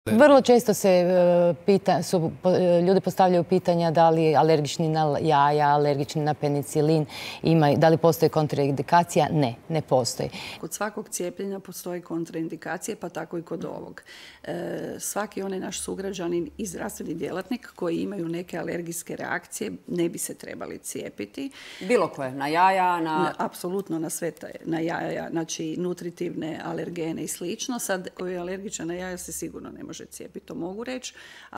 Vrlo često se ljudi postavljaju pitanja da li alergični na jaja, alergični na penicilin, da li postoji kontraindikacija? Ne, ne postoji. Kod svakog cijepljenja postoji kontraindikacije, pa tako i kod ovog. Svaki onaj naš sugrađanin i zdravstveni djelatnik koji imaju neke alergijske reakcije ne bi se trebali cijepiti. Bilo koje? Na jaja? Apsolutno na sve na jaja, znači nutritivne, alergene i slično. Sad, koji je alergičan na jaja se sigurno ne može cijepiti, to mogu reći.